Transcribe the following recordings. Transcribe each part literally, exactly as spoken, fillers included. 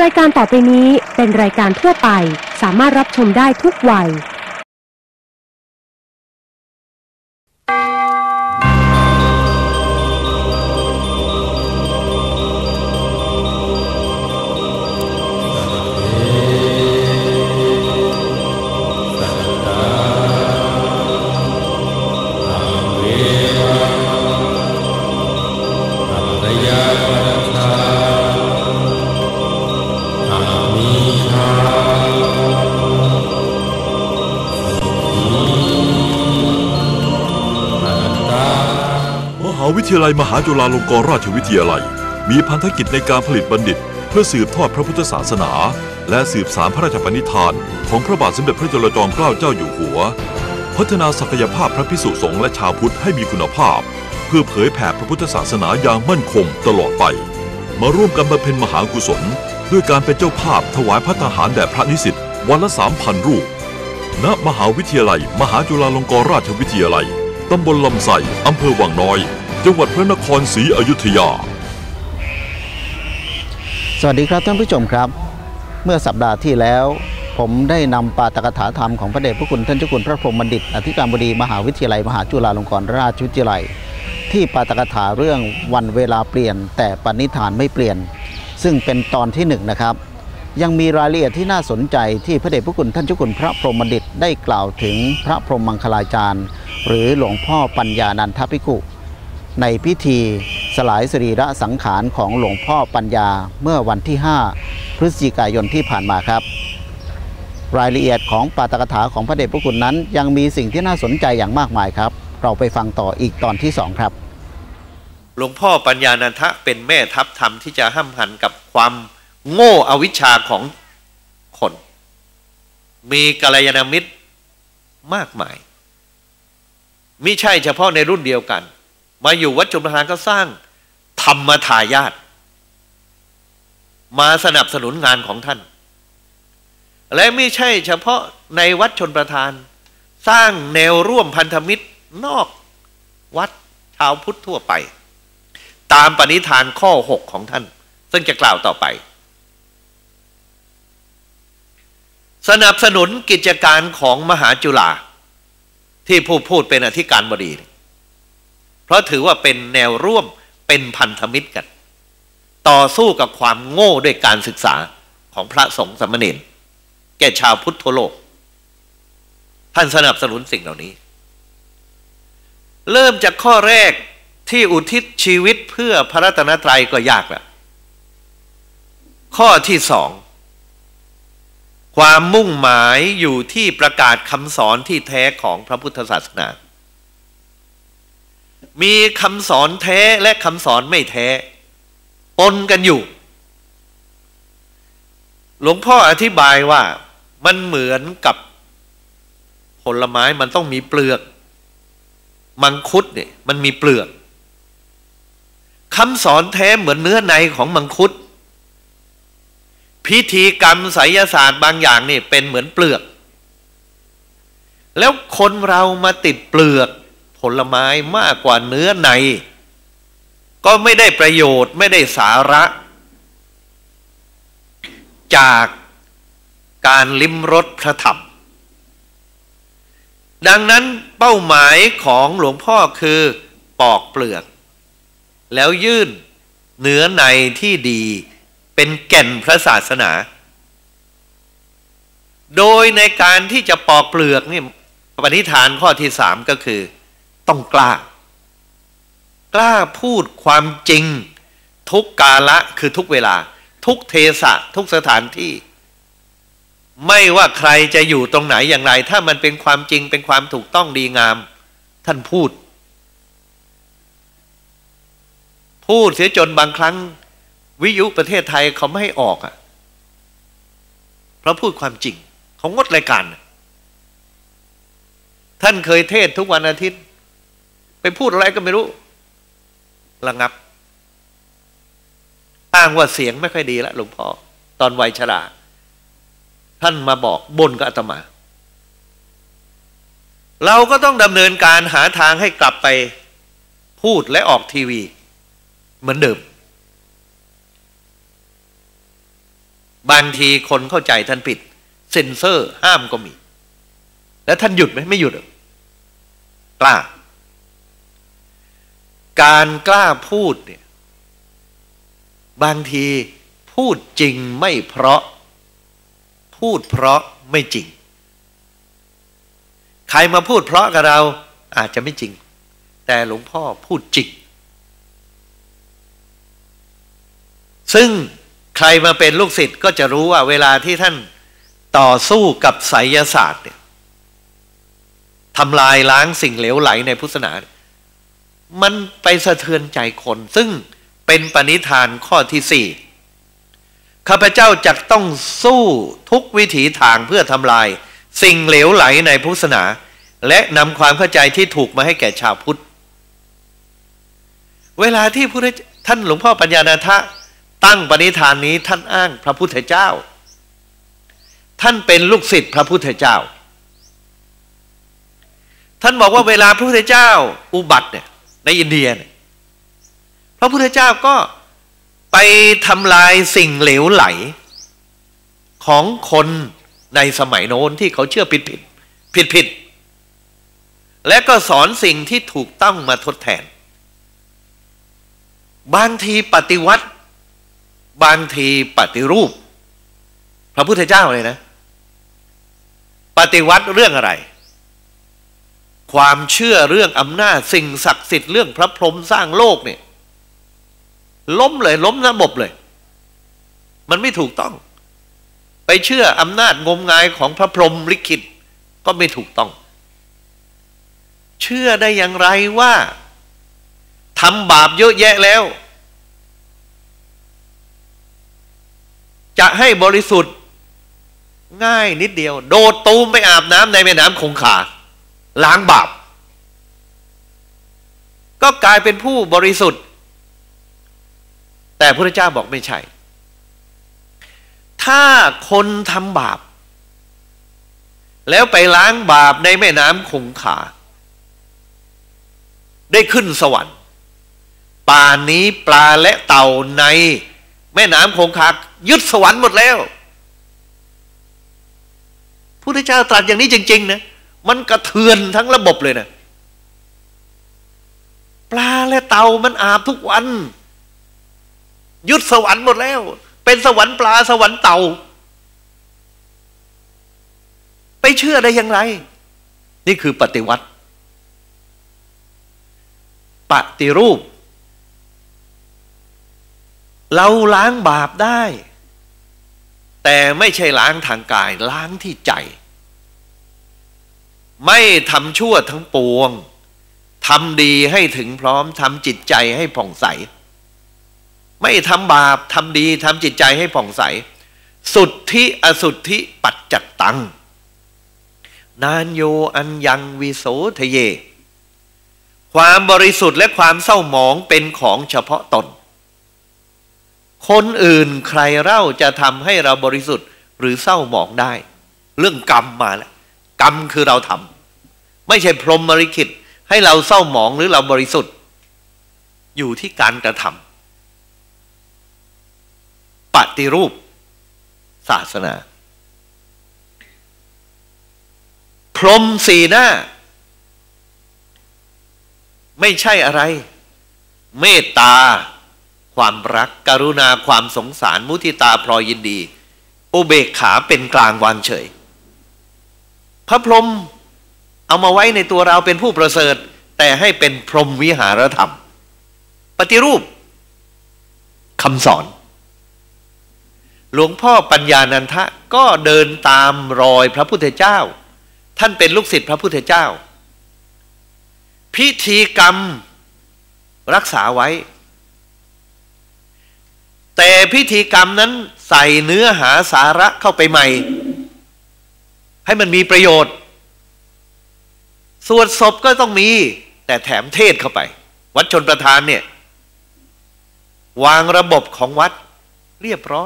รายการต่อไปนี้เป็นรายการทั่วไปสามารถรับชมได้ทุกวัยวิทยาลัยมหาจุฬาลงกรณราชวิทยาลัยมีพันธกิจในการผลิตบัณฑิตเพื่อสืบทอดพระพุทธศาสนาและสืบสานพระราชปณิธานของพระบาทสมเด็จพระจุลจอมเกล้าเจ้าอยู่หัวพัฒนาศักยภาพพระภิกษุสงฆ์และชาวพุทธให้มีคุณภาพเพื่อเผยแผ่พระพุทธศาสนาอย่างมั่นคงตลอดไปมาร่วมกันบำเพ็ญมหากุศลด้วยการเป็นเจ้าภาพถวายภัตตาหารแด่พระนิสิตวันละ สามพัน รูปณมหาวิทยาลัยมหาจุฬาลงกรณราชวิทยาลัยตำบลลำไส้อำเภอวังน้อยจังหวัดพระนครศรีอยุธยาสวัสดีครับท่านผู้ชมครับเมื่อสัปดาห์ที่แล้วผมได้นำปาฐกถาธรรมของพระเดชพระคุณท่านเจ้าคุณพระพรหมบัณฑิตอธิการบดีมหาวิทยาลัยมหาจุฬาลงกรณราชวิทยาลัยที่ปาฐกถาเรื่องวันเวลาเปลี่ยนแต่ปณิธานไม่เปลี่ยนซึ่งเป็นตอนที่หนึ่งนะครับยังมีรายละเอียดที่น่าสนใจที่พระเดชพระคุณท่านเจ้าคุณพระพรหมบัณฑิตได้กล่าวถึงพระพรหมมังคลาจารย์หรือหลวงพ่อปัญญานันทภิกขุในพิธีสลายสรีระสังขารของหลวงพ่อปัญญาเมื่อวันที่ห้าพฤศจิกายนที่ผ่านมาครับรายละเอียดของปาฐกถาของพระเดชพระคุณนั้นยังมีสิ่งที่น่าสนใจอย่างมากมายครับเราไปฟังต่ออีกตอนที่สองครับหลวงพ่อปัญญานันทะเป็นแม่ทัพธรรมที่จะห้ำหันกับความโง่อวิชชาของคนมีกัลยาณมิตรมากมายมิใช่เฉพาะในรุ่นเดียวกันมาอยู่วัดชลประทานก็สร้างธรรมทายาทมาสนับสนุนงานของท่านและไม่ใช่เฉพาะในวัดชลประทานสร้างแนวร่วมพันธมิตรนอกวัดชาวพุทธทั่วไปตามปณิธานข้อหกของท่านซึ่งจะกล่าวต่อไปสนับสนุนกิจการของมหาจุฬาที่ผู้พูดเป็นอธิการบดีเพราะถือว่าเป็นแนวร่วมเป็นพันธมิตรกันต่อสู้กับความโง่ด้วยการศึกษาของพระสงฆ์สามเณรแก่ชาวพุทธทั่วโลกท่านสนับสนุนสิ่งเหล่านี้เริ่มจากข้อแรกที่อุทิศชีวิตเพื่อพระรัตนตรัยก็ยากแล้วข้อที่สองความมุ่งหมายอยู่ที่ประกาศคำสอนที่แท้ของพระพุทธศาสนามีคำสอนแท้และคำสอนไม่แท้ปนกันอยู่หลวงพ่ออธิบายว่ามันเหมือนกับผลไม้มันต้องมีเปลือกมังคุดเนี่ยมันมีเปลือกคำสอนแท้เหมือนเนื้อในของมังคุดพิธีกรรมไสยศาสตร์บางอย่างนี่เป็นเหมือนเปลือกแล้วคนเรามาติดเปลือกผลไม้มากกว่าเนื้อในก็ไม่ได้ประโยชน์ไม่ได้สาระจากการลิ้มรสพระธรรมดังนั้นเป้าหมายของหลวงพ่อคือปอกเปลือกแล้วยื่นเนื้อในที่ดีเป็นแก่นพระศาสนาโดยในการที่จะปอกเปลือกนี่ปณิธานข้อที่สามก็คือต้องกล้ากล้าพูดความจริงทุกกาละคือทุกเวลาทุกเทศะทุกสถานที่ไม่ว่าใครจะอยู่ตรงไหนอย่างไรถ้ามันเป็นความจริงเป็นความถูกต้องดีงามท่านพูดพูดเสียจนบางครั้งวิทยุประเทศไทยเขาไม่ให้ออกอ่ะเพราะพูดความจริงเขางดรายการท่านเคยเทศทุกวันอาทิตย์ไปพูดอะไรก็ไม่รู้ระงับอ้างว่าเสียงไม่ค่อยดีแล้วหลวงพ่อตอนวัยชราท่านมาบอกบ่นกับอาตมาเราก็ต้องดำเนินการหาทางให้กลับไปพูดและออกทีวีเหมือนเดิมบางทีคนเข้าใจท่านผิดเซ็นเซอร์ห้ามก็มีแล้วท่านหยุดไหมไม่หยุดกล้าการกล้าพูดเนี่ยบางทีพูดจริงไม่เพราะพูดเพราะไม่จริงใครมาพูดเพราะกับเราอาจจะไม่จริงแต่หลวงพ่อพูดจริงซึ่งใครมาเป็นลูกศิษย์ก็จะรู้ว่าเวลาที่ท่านต่อสู้กับไสยศาสตร์เนี่ยทำลายล้างสิ่งเหลวไหลในพุทธศาสนามันไปสะเทือนใจคนซึ่งเป็นปณิธานข้อที่สี่ข้าพเจ้าจะต้องสู้ทุกวิถีทางเพื่อทำลายสิ่งเหลวไหลในพุทธศาสนาและนำความเข้าใจที่ถูกมาให้แก่ชาวพุทธเวลาที่พระท่านหลวงพ่อปัญญานันทะตั้งปณิธานนี้ท่านอ้างพระพุทธเจ้าท่านเป็นลูกศิษย์พระพุทธเจ้าท่านบอกว่าเวลาพระพุทธเจ้าอุบัติเนี่ยในอินเดียเนี่ยพระพุทธเจ้าก็ไปทำลายสิ่งเหลวไหลของคนในสมัยโน้นที่เขาเชื่อผิดผิดผิดผิดและก็สอนสิ่งที่ถูกต้องมาทดแทนบางทีปฏิวัติบางทีปฏิรูปพระพุทธเจ้าเลยนะปฏิวัติเรื่องอะไรความเชื่อเรื่องอำนาจสิ่งศักดิ์สิทธิ์เรื่องพระพรหมสร้างโลกเนี่ยล้มเลยล้มระบบเลยมันไม่ถูกต้องไปเชื่ออำนาจงมงายของพระพรหมลิขิตก็ไม่ถูกต้องเชื่อได้อย่างไรว่าทำบาปเยอะแยะแล้วจะให้บริสุทธิ์ง่ายนิดเดียวโดดตูมไปอาบน้ำในแม่น้ำคงคาล้างบาปก็กลายเป็นผู้บริสุทธิ์แต่พระเจ้าบอกไม่ใช่ถ้าคนทำบาปแล้วไปล้างบาปในแม่น้ำคงคาได้ขึ้นสวรรค์ป่านนี้ปลาและเต่าในแม่น้ำคงคายึดสวรรค์หมดแล้วพระเจ้าตรัสอย่างนี้จริงๆนะมันกระเทือนทั้งระบบเลยนะปลาและเต่ามันอาบทุกวันยึดสวรรค์หมดแล้วเป็นสวรรค์ปลาสวรรค์เต่าไปเชื่อได้อย่างไรนี่คือปฏิวัติปฏิรูปเราล้างบาปได้แต่ไม่ใช่ล้างทางกายล้างที่ใจไม่ทำชั่วทั้งปวงทำดีให้ถึงพร้อมทำจิตใจให้ผ่องใสไม่ทำบาปทำดีทำจิตใจให้ผ่องใสสุทธิอสุทธิปัจจัตตังนานโยอัญญังวิโสทะเยความบริสุทธิ์และความเศร้าหมองเป็นของเฉพาะตนคนอื่นใครเล่าจะทำให้เราบริสุทธิ์หรือเศร้าหมองได้เรื่องกรรมมาแล้วกรรมคือเราทำไม่ใช่พรหมลิขิตให้เราเศร้าหมองหรือเราบริสุทธิ์อยู่ที่การกระทำปฏิรูปศาสนาพรหมสีหน้าไม่ใช่อะไรเมตตาความรักกรุณาความสงสารมุทิตาพลอยยินดีอุเบกขาเป็นกลางวางเฉยพระพรหมเอามาไว้ในตัวเราเป็นผู้ประเสริฐแต่ให้เป็นพรหมวิหารธรรมปฏิรูปคำสอนหลวงพ่อปัญญานันทะก็เดินตามรอยพระพุทธเจ้าท่านเป็นลูกศิษย์พระพุทธเจ้าพิธีกรรมรักษาไว้แต่พิธีกรรมนั้นใส่เนื้อหาสาระเข้าไปใหม่ให้มันมีประโยชน์สวดศพก็ต้องมีแต่แถมเทศเข้าไปวัดชนประทานเนี่ยวางระบบของวัดเรียบร้อย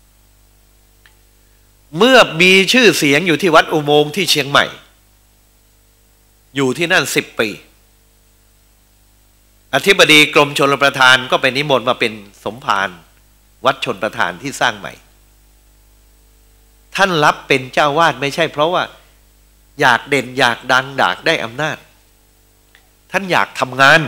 เมื่อมีชื่อเสียงอยู่ที่วัดอุโมงค์ที่เชียงใหม่อยู่ที่นั่นสิบปีอธิบดีกรมชลประทานก็ไปนิมนต์มาเป็นสมภารวัดชนประทานที่สร้างใหม่ท่านรับเป็นเจ้าวาดไม่ใช่เพราะว่าอยากเด่นอยากดังอยากได้อำนาจท่านอยากทำงาน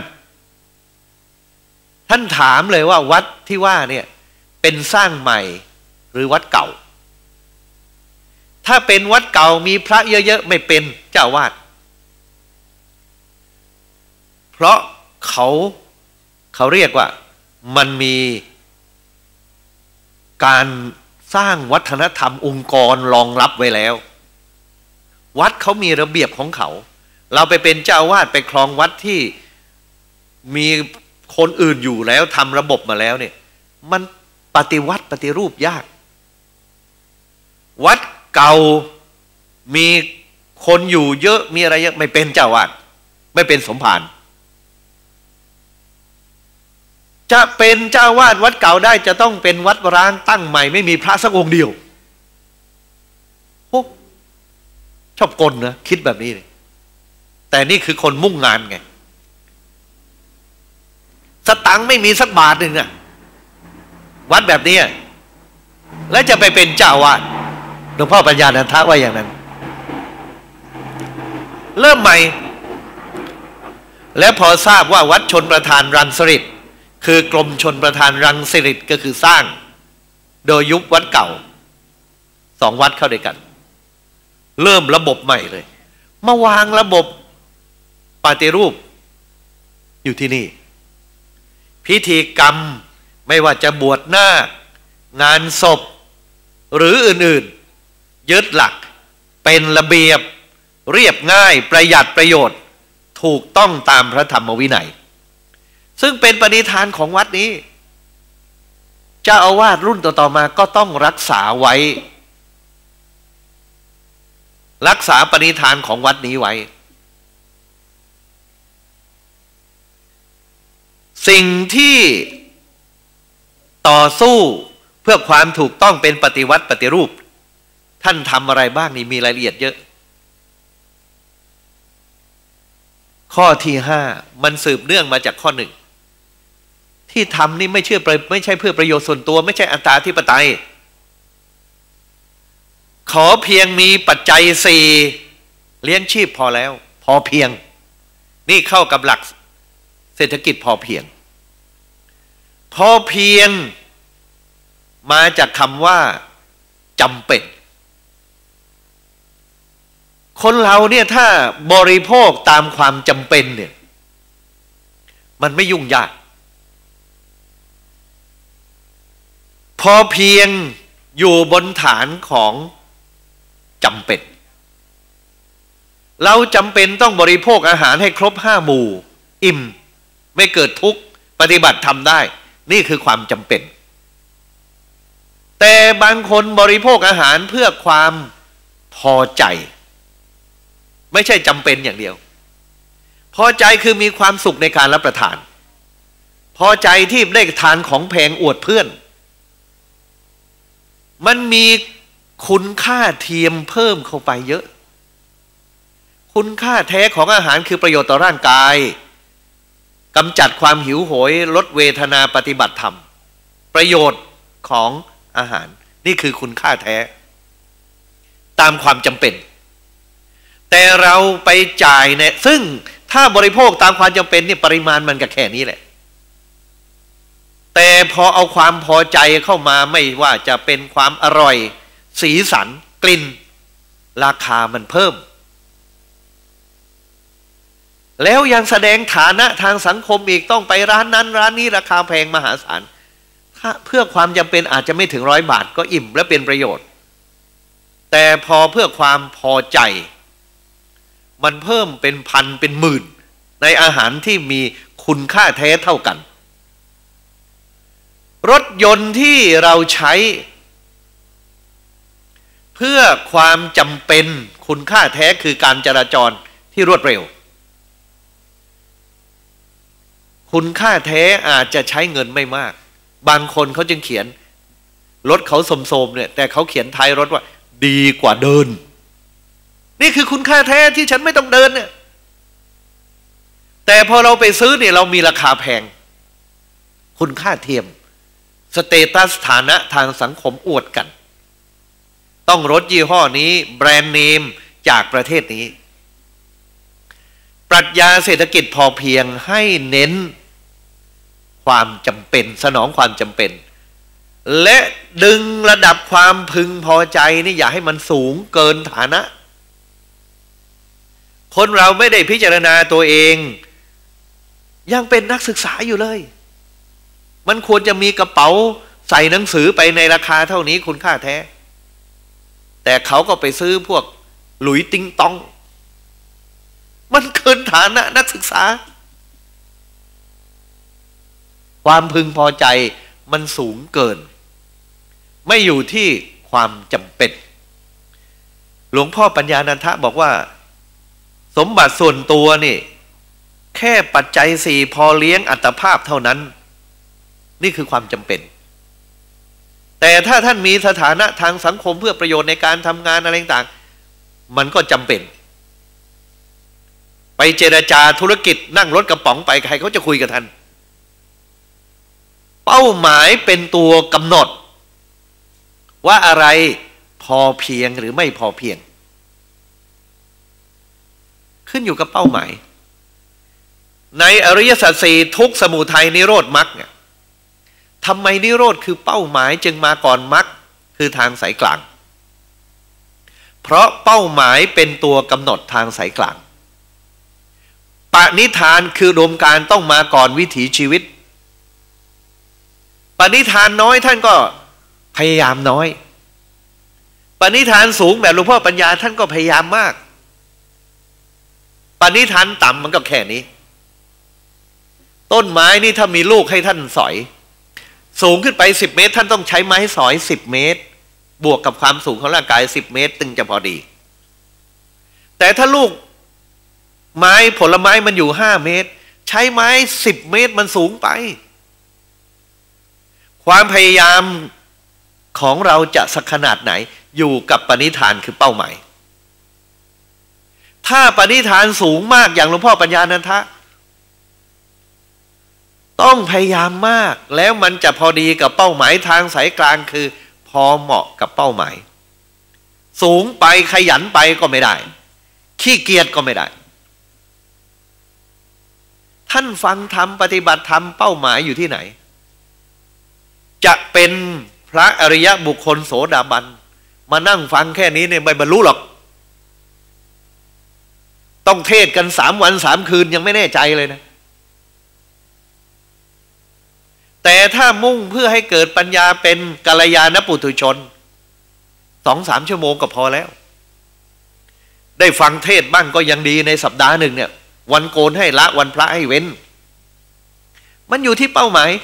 ท่านถามเลยว่าวัดที่ว่าเนี่ยเป็นสร้างใหม่หรือวัดเก่าถ้าเป็นวัดเก่ามีพระเยอะๆไม่เป็นเจ้าวาดเพราะเขาเขาเรียกว่ามันมีการสร้างวัฒนธรรมองค์กรรองรับไว้แล้ววัดเขามีระเบียบของเขาเราไปเป็นเจ้าวาดไปครองวัดที่มีคนอื่นอยู่แล้วทำระบบมาแล้วเนี่ยมันปฏิวัติปฏิรูปยากวัดเก่ามีคนอยู่เยอะมีอะไรเยอะไม่เป็นเจ้าวาดไม่เป็นสมภารจะเป็นเจ้าวาดวัดเก่าได้จะต้องเป็นวัดร้างตั้งใหม่ไม่มีพระสักองค์เดียวโอ้ชอบกลนะคิดแบบนี้เลยแต่นี่คือคนมุ่งงานไงสตังค์ไม่มีสักบาทหนึ่งอะวัดแบบนี้แล้วจะไปเป็นเจ้าวาดหลวงพ่อปัญญานันทะว่าอย่างนั้นเริ่มใหม่และพอทราบว่าวัดชนประทานรังสิตคือกรมชนประทานรังสิตก็คือสร้างโดยยุบวัดเก่าสองวัดเข้าด้วยกันเริ่มระบบใหม่เลยมาวางระบบปฏิรูปอยู่ที่นี่พิธีกรรมไม่ว่าจะบวชหน้างานศพหรืออื่นๆยึดหลักเป็นระเบียบเรียบง่ายประหยัดประโยชน์ถูกต้องตามพระธรรมวินัยซึ่งเป็นปณิธานของวัดนี้เจ้าอาวาสรุ่นต่อๆมาก็ต้องรักษาไว้รักษาปณิธานของวัดนี้ไว้สิ่งที่ต่อสู้เพื่อความถูกต้องเป็นปฏิวัติปฏิรูปท่านทำอะไรบ้างนี่มีรายละเอียดเยอะข้อที่ห้ามันสืบเนื่องมาจากข้อหนึ่งที่ทำนี่ไม่เชื่อไม่ใช่เพื่อประโยชน์ส่วนตัวไม่ใช่อัตตาธิปไตยขอเพียงมีปัจจัยสี่เลี้ยงชีพพอแล้วพอเพียงนี่เข้ากับหลักเศรษฐกิจพอเพียงพอเพียงมาจากคำว่าจำเป็นคนเราเนี่ยถ้าบริโภคตามความจำเป็นเนี่ยมันไม่ยุ่งยากพอเพียงอยู่บนฐานของจำเป็นเราจำเป็นต้องบริโภคอาหารให้ครบห้าหมู่อิ่มไม่เกิดทุกข์ปฏิบัติทำได้นี่คือความจำเป็นแต่บางคนบริโภคอาหารเพื่อความพอใจไม่ใช่จำเป็นอย่างเดียวพอใจคือมีความสุขในการรับประทานพอใจที่ได้ทานของแพงอวดเพื่อนมันมีคุณค่าเทียมเพิ่มเข้าไปเยอะคุณค่าแท้ของอาหารคือประโยชน์ต่อร่างกายกำจัดความหิวโหยลดเวทนาปฏิบัติธรรมประโยชน์ของอาหารนี่คือคุณค่าแท้ตามความจำเป็นแต่เราไปจ่ายเนี่ยซึ่งถ้าบริโภคตามความจำเป็นนี่ปริมาณมันก็แค่นี้แหละแต่พอเอาความพอใจเข้ามาไม่ว่าจะเป็นความอร่อยสีสันกลิ่นราคามันเพิ่มแล้วยังแสดงฐานะทางสังคมอีกต้องไปร้านนั้นร้านนี้ราคาแพงมหาศาลเพื่อความจำเป็นอาจจะไม่ถึงร้อยบาทก็อิ่มและเป็นประโยชน์แต่พอเพื่อความพอใจมันเพิ่มเป็นพันเป็นหมื่นในอาหารที่มีคุณค่าแท้เท่ากันรถยนต์ที่เราใช้เพื่อความจำเป็นคุณค่าแท้คือการจราจรที่รวดเร็วคุณค่าแท้อาจจะใช้เงินไม่มากบางคนเขาจึงเขียนรถเขาโสมๆเนี่ยแต่เขาเขียนท้ายรถว่าดีกว่าเดินนี่คือคุณค่าแท้ที่ฉันไม่ต้องเดินเนี่ยแต่พอเราไปซื้อเนี่ยเรามีราคาแพงคุณค่าเทียมสเตตัสฐานะทางสังคมอวดกันต้องรถยี่ห้อนี้แบรนด์เนมจากประเทศนี้ปรัชญาเศรษฐกิจพอเพียงให้เน้นความจำเป็นสนองความจำเป็นและดึงระดับความพึงพอใจนี่อย่าให้มันสูงเกินฐานะคนเราไม่ได้พิจารณาตัวเองยังเป็นนักศึกษาอยู่เลยมันควรจะมีกระเป๋าใส่หนังสือไปในราคาเท่านี้คุณค่าแท้แต่เขาก็ไปซื้อพวกหลุยติงตองมันเกินฐานะนักศึกษาความพึงพอใจมันสูงเกินไม่อยู่ที่ความจำเป็นหลวงพ่อปัญญานันทะบอกว่าสมบัติส่วนตัวนี่แค่ปัจจัยสี่พอเลี้ยงอัตภาพเท่านั้นนี่คือความจำเป็นแต่ถ้าท่านมีสถานะทางสังคมเพื่อประโยชน์ในการทำงานอะไรต่างมันก็จำเป็นไปเจรจาธุรกิจนั่งรถกระป๋องไปใครเขาจะคุยกับท่านเป้าหมายเป็นตัวกำหนดว่าอะไรพอเพียงหรือไม่พอเพียงขึ้นอยู่กับเป้าหมายในอริยสัจสี่ทุกข์สมุทัยนิโรธมรรคเนี่ยทำไมนิโรธคือเป้าหมายจึงมาก่อนมรรคคือทางสายกลางเพราะเป้าหมายเป็นตัวกำหนดทางสายกลางปณิธานคืออุดมการณ์ต้องมาก่อนวิถีชีวิตปณิธานน้อยท่านก็พยายามน้อยปณิธานสูงแบบหลวงพ่อปัญญาท่านก็พยายามมากปณิธานต่ำมันก็แค่นี้ต้นไม้นี่ถ้ามีลูกให้ท่านสอยสูงขึ้นไปสิบเมตรท่านต้องใช้ไม้สอยสิบเมตรบวกกับความสูงของร่างกายสิบเมตรถึงจะพอดีแต่ถ้าลูกไม้ผลไม้มันอยู่ห้าเมตรใช้ไม้สิบเมตรมันสูงไปความพยายามของเราจะสักขนาดไหนอยู่กับปณิธานคือเป้าหมายถ้าปณิธานสูงมากอย่างหลวงพ่อปัญญานันทะต้องพยายามมากแล้วมันจะพอดีกับเป้าหมายทางสายกลางคือพอเหมาะกับเป้าหมายสูงไปขยันไปก็ไม่ได้ขี้เกียจก็ไม่ได้ท่านฟังธรรมปฏิบัติธรรมเป้าหมายอยู่ที่ไหนจะเป็นพระอริยบุคคลโสดาบันมานั่งฟังแค่นี้เนี่ยไม่บรรลุหรอกต้องเทศกันสามวันสามคืนยังไม่แน่ใจเลยนะแต่ถ้ามุ่งเพื่อให้เกิดปัญญาเป็นกัลยาณปุถุชนสองสามชั่วโมงก็พอแล้วได้ฟังเทศบ้างก็ยังดีในสัปดาห์หนึ่งเนี่ยวันโกนให้ละวันพระให้เว้นมันอยู่ที่เป้าหมาย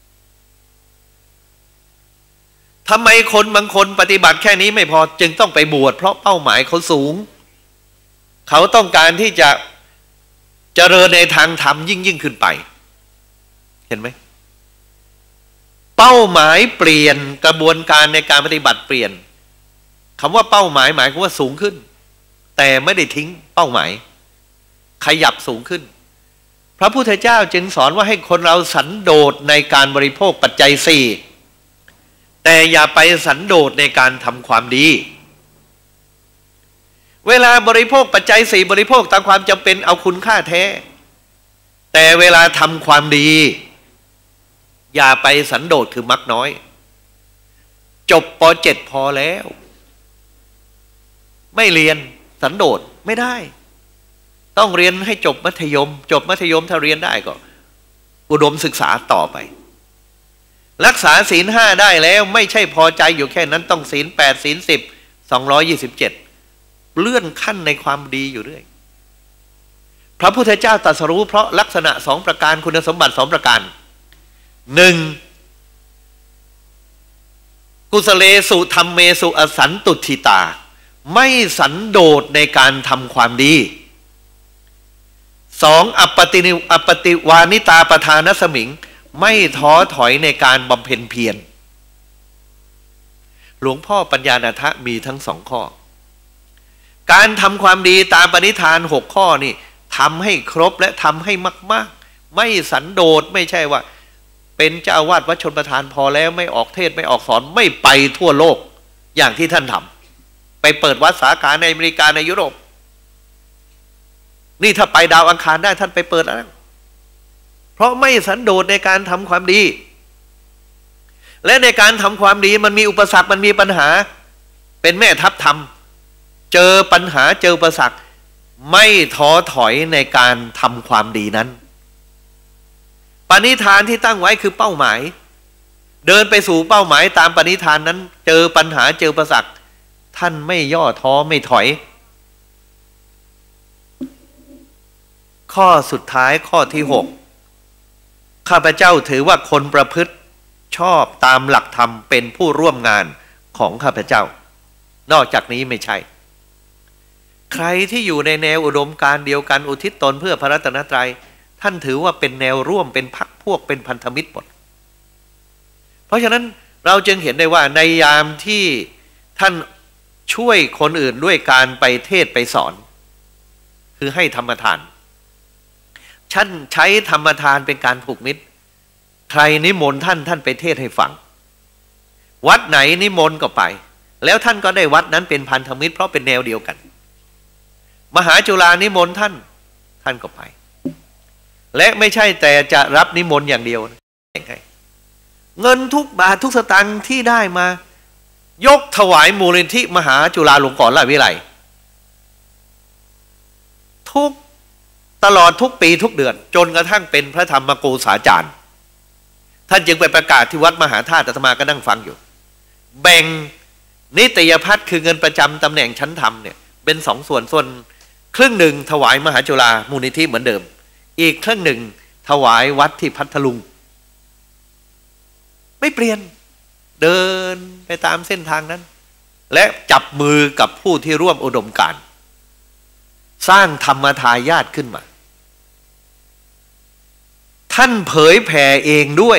ทำไมคนบางคนปฏิบัติแค่นี้ไม่พอจึงต้องไปบวชเพราะเป้าหมายเขาสูงเขาต้องการที่จะเจริญในทางธรรมยิ่งยิ่งขึ้นไปเห็นไหมเป้าหมายเปลี่ยนกระบวนการในการปฏิบัติเปลี่ยนคำว่าเป้าหมายหมายความว่าสูงขึ้นแต่ไม่ได้ทิ้งเป้าหมายขยับสูงขึ้นพระพุทธเจ้าจึงสอนว่าให้คนเราสันโดษในการบริโภคปัจจัยสี่แต่อย่าไปสันโดษในการทำความดีเวลาบริโภคปัจจัยสี่บริโภคตามความจำเป็นเอาคุณค่าแท้แต่เวลาทำความดีอย่าไปสันโดษคือมักน้อยจบป.เจ็ด พอแล้วไม่เรียนสันโดษไม่ได้ต้องเรียนให้จบมัธยมจบมัธยมถ้าเรียนได้ก็อุดมศึกษาต่อไปรักษาศีลห้าได้แล้วไม่ใช่พอใจอยู่แค่นั้นต้องศีลแปดศีลสิบสองร้อยยี่สิบเจ็ดเลื่อนขั้นในความดีอยู่เรื่อยพระพุทธเจ้าตรัสรู้เพราะลักษณะสองประการคุณสมบัติสองประการหนึ่งกุศเลสุธรรมเมสุอสันตุทิตาไม่สันโดษในการทำความดีสองอปตินิอปติวานิตาประธานสมิงไม่ท้อถอยในการบำเพ็ญเพียรหลวงพ่อปัญญานันทะมีทั้งสองข้อการทำความดีตามปณิธานหกข้อนี่ทำให้ครบและทำให้มากๆไม่สันโดษไม่ใช่ว่าเป็นเจ้าอาวาสวัดชลประทานพอแล้วไม่ออกเทศไม่ออกสอนไม่ไปทั่วโลกอย่างที่ท่านทไปเปิดวัดสาขาในอเมริกาในยุโรปนี่ถ้าไปดาวอังคารได้ท่านไปเปิดแล้วเพราะไม่สันโดษในการทำความดีและในการทำความดีมันมีอุปสรรคมันมีปัญหาเป็นแม่ทัพธรรมเจอปัญหาเจออุปสรรคไม่ท้อถอยในการทำความดีนั้นปณิธานที่ตั้งไว้คือเป้าหมายเดินไปสู่เป้าหมายตามปณิธานนั้นเจอปัญหาเจออุปสรรคท่านไม่ย่อท้อไม่ถอยข้อสุดท้ายข้อที่หกข้าพเจ้าถือว่าคนประพฤติชอบตามหลักธรรมเป็นผู้ร่วมงานของข้าพเจ้านอกจากนี้ไม่ใช่ใครที่อยู่ในแนวอุดมการณ์เดียวกันอุทิศตนเพื่อพระรัตนตรัยท่านถือว่าเป็นแนวร่วมเป็นพรรคพวกเป็นพันธมิตรหมดเพราะฉะนั้นเราจึงเห็นได้ว่าในยามที่ท่านช่วยคนอื่นด้วยการไปเทศไปสอนคือให้ธรรมทานท่านใช้ธรรมทานเป็นการผูกมิตรใครนิมนต์ท่านท่านไปเทศให้ฟังวัดไหนนิมนต์ก็ไปแล้วท่านก็ได้วัดนั้นเป็นพันธมิตรเพราะเป็นแนวเดียวกันมหาจุฬานิมนต์ท่านท่านก็ไปและไม่ใช่แต่จะรับนิมนต์อย่างเดียวเงินทุกบาททุกสตางค์ที่ได้มายกถวายมูลนิธิมหาจุฬาลงกรณราชวิทยาลัยทุกตลอดทุกปีทุกเดือนจนกระทั่งเป็นพระธรรมโกษาจารย์ท่านจึงไปประกาศที่วัดมหาธาตุอาตมาก็นั่งฟังอยู่แบ่งนิตยพัฒน์คือเงินประจำตำแหน่งชั้นธรรมเนี่ยเป็นสองส่วนส่วนครึ่งหนึ่งถวายมหาจุฬามูลนิธิเหมือนเดิมอีกครึ่งหนึ่งถวายวัดที่พัทลุงไม่เปลี่ยนเดินไปตามเส้นทางนั้นและจับมือกับผู้ที่ร่วมอุดมการณ์สร้างธรรมทายาทขึ้นมาท่านเผยแผ่เองด้วย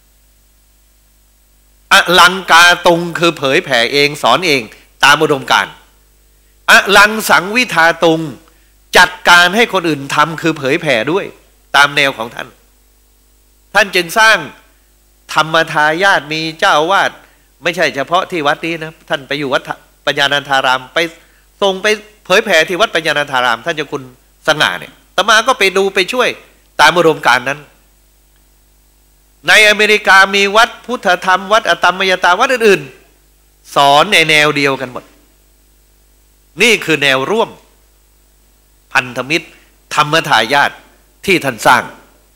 อลังกาตุงคือเผยแผ่เองสอนเองตามอุดมการณ์อลังสังวิทาตุงจัดการให้คนอื่นทำคือเผยแผ่ด้วยตามแนวของท่านท่านจึงสร้างธรรมทายาทมีเจ้าอาวาสไม่ใช่เฉพาะที่วัดนี้นะท่านไปอยู่วัดปัญญานันทารามไปส่งไปเผยแผ่ที่วัดปัญญานันทารามท่านเจ้าคุณสง่าเนี่ยอาตมาก็ไปดูไปช่วยตามอุดมการณ์นั้นในอเมริกามีวัดพุทธธรรมวัดอตมยตาวัดอื่นๆสอนในแนวเดียวกันหมดนี่คือแนวร่วมพันธมิตรธรรมทายาทที่ท่านสร้าง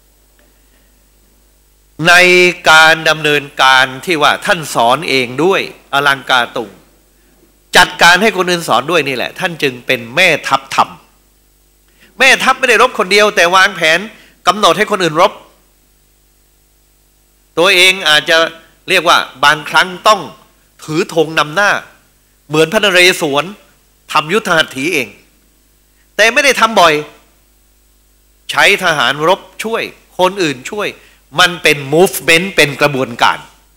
ในการดำเนินการที่ว่าท่านสอนเองด้วยอลังกาตุงจัดการให้คนอื่นสอนด้วยนี่แหละท่านจึงเป็นแม่ทัพธรรมแม่ทัพไม่ได้รบคนเดียวแต่วางแผนกำหนดให้คนอื่นรบตัวเองอาจจะเรียกว่าบางครั้งต้องถือธงนำหน้าเหมือนพระนเรศวรทำยุทธหัตถีเองแต่ไม่ได้ทำบ่อยใช้ทหารรบช่วยคนอื่นช่วยมันเป็น movement เป็นกระบวนการ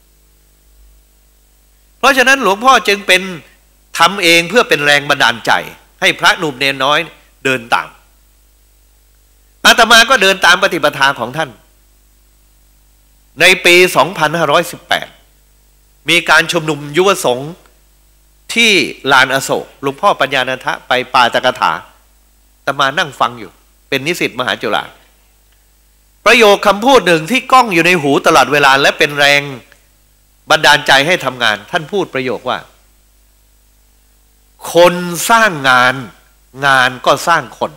เพราะฉะนั้นหลวงพ่อจึงเป็นทำเองเพื่อเป็นแรงบันดาลใจให้พระหนุ่มเนรน้อยเดินตามอาตมาก็เดินตามปฏิปทาของท่านในปี สองพันห้าร้อยสิบแปด มีการชุมนุมยุวสงฆ์ที่ลานอโศกหลวงพ่อปัญญานันทะไปปาฐกถาอาตมานั่งฟังอยู่เป็นนิสิตมหาจุฬาประโยคคำพูดหนึ่งที่ก้องอยู่ในหูตลอดเวลาและเป็นแรงบันดาลใจให้ทำงานท่านพูดประโยคว่าคนสร้างงานงานก็สร้างคน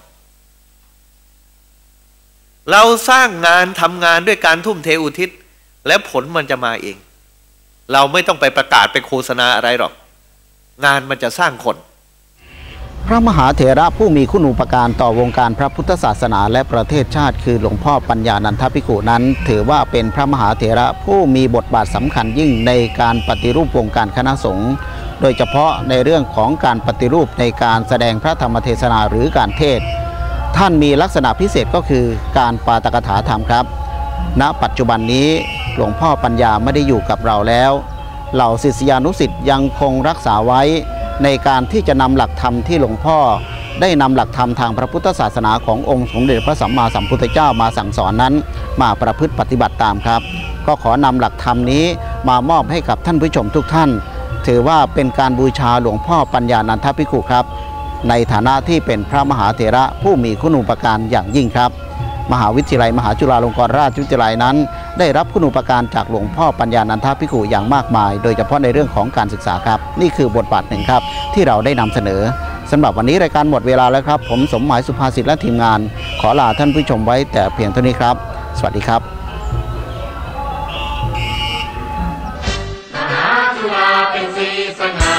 เราสร้างงานทำงานด้วยการทุ่มเทอุทิศและผลมันจะมาเองเราไม่ต้องไปประกาศไปโฆษณาอะไรหรอกงานมันจะสร้างคนพระมหาเถระผู้มีคุณูปการต่อวงการพระพุทธศาสนาและประเทศชาติคือหลวงพ่อปัญญานันทภิกขุนั้นถือว่าเป็นพระมหาเถระผู้มีบทบาทสำคัญยิ่งในการปฏิรูปวงการคณะสงฆ์โดยเฉพาะในเรื่องของการปฏิรูปในการแสดงพระธรรมเทศนาหรือการเทศน์ท่านมีลักษณะพิเศษก็คือการปาฐกถาธรรมครับณปัจจุบันนี้หลวงพ่อปัญญาไม่ได้อยู่กับเราแล้วเหล่าศิษยานุศิษย์ยังคงรักษาไว้ในการที่จะนำหลักธรรมที่หลวงพ่อได้นำหลักธรรมทางพระพุทธศาสนาขององค์สมเด็จพระสัมมาสัมพุทธเจ้ามาสั่งสอนนั้นมาประพฤติปฏิบัติตามครับก็ขอนำหลักธรรมนี้มามอบให้กับท่านผู้ชมทุกท่านถือว่าเป็นการบูชาหลวงพ่อปัญญานันทภิกขุครับในฐานะที่เป็นพระมหาเถระผู้มีคุณูปการอย่างยิ่งครับมหาวิทยาลัยมหาจุฬาลงกรณราชวิทยาลัยนั้นได้รับคุณูปการจากหลวงพ่อปัญญานันทภิกขุอย่างมากมายโดยเฉพาะในเรื่องของการศึกษาครับนี่คือบทบาทหนึ่งครับที่เราได้นำเสนอสำหรับวันนี้รายการหมดเวลาแล้วครับผมสมหมายสุภาษิตและทีมงานขอลาท่านผู้ชมไว้แต่เพียงเท่านี้ครับสวัสดีครับมหาจุฬาเป็นศรีสง่า